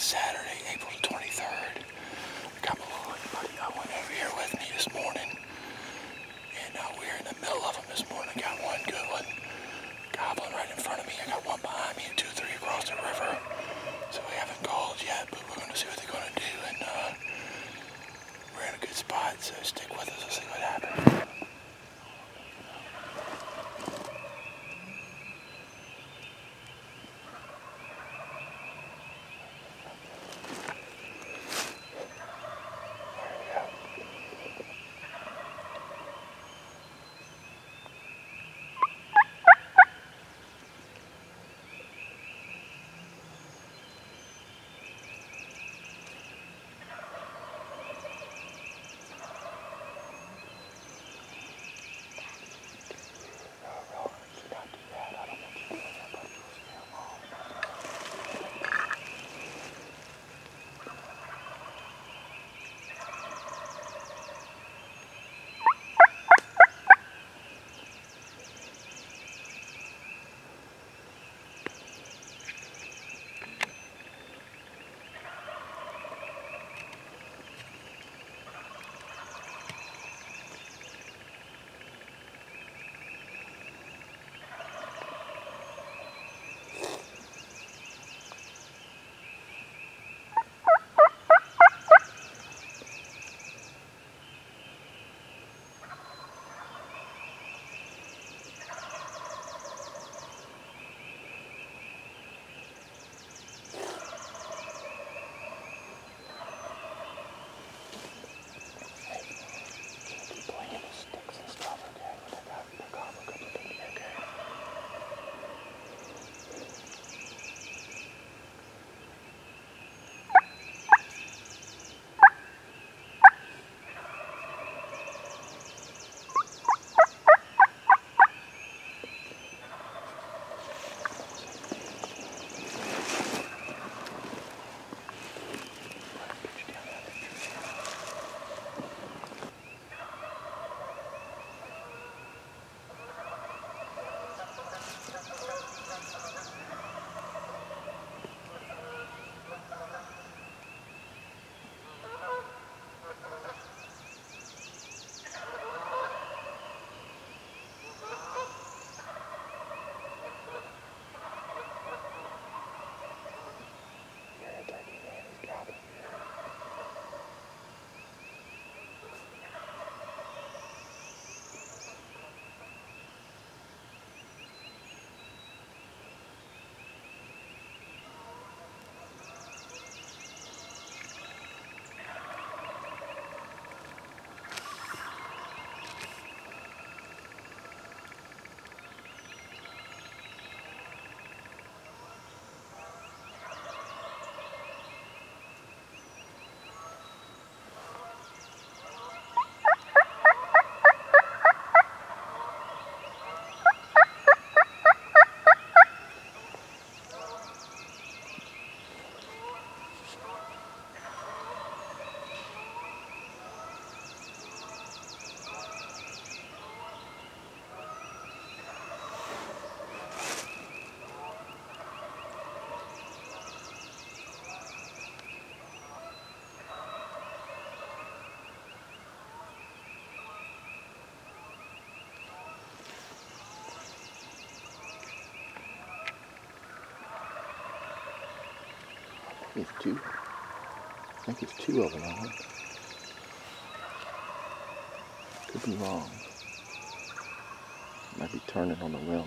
Saturday, April the 23rd. I got my little buddy Owen over here with me this morning. And we're in the middle of them this morning. I got one good one gobbling right in front of me. I got one behind me and 2 or 3 across the river. So we haven't called yet, but we're going to see what they're going to do. And we're in a good spot, so stick with us. We'll see what happens. It's two. I think it's 2 of them on it. Could be wrong. Might be turning on the rim.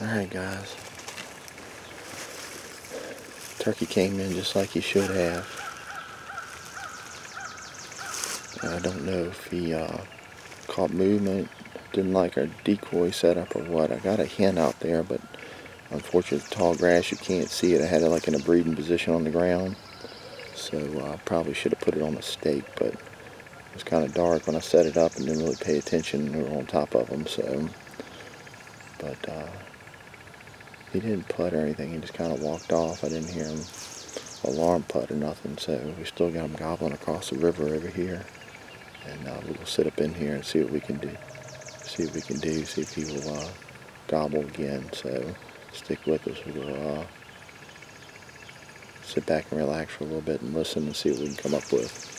Alright guys, turkey came in just like he should have. I don't know if he caught movement, didn't like our decoy setup or what. I got a hen out there, but unfortunately the tall grass, you can't see it. I had it like in a breeding position on the ground, so I probably should have put it on a stake, but it was kind of dark when I set it up and didn't really pay attention. We were on top of him, so. But he didn't putt or anything. He just kind of walked off. I didn't hear him alarm putt or nothing, so we still got him gobbling across the river over here. And we'll sit up in here and see what we can do. See if he will gobble again. So stick with us. We'll sit back and relax for a little bit and listen and see what we can come up with.